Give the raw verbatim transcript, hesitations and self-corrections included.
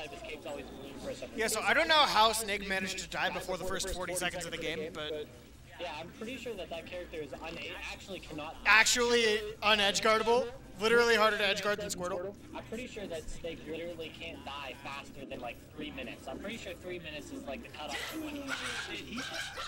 side of his cape's always blue for some reason. Yeah, so I don't know how Snake managed to die before the first forty seconds of the game, but... Yeah, I'm pretty sure that that character is un actually cannot... Actually un-edgeguardable. Literally harder to edgeguard than Squirtle. I'm pretty sure that Snake literally can't die faster than like three minutes. I'm pretty sure three minutes is like the cutoff.